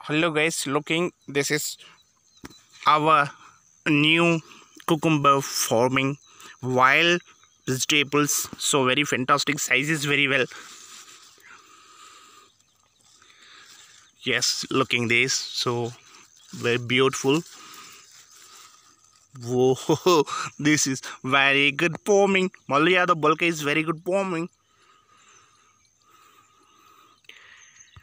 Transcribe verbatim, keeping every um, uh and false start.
Hello guys, looking, this is our new cucumber forming wild vegetables. So very fantastic, sizes very well. Yes, looking this, so very beautiful. Whoa, this is very good forming. Malia, the bulk is very good forming.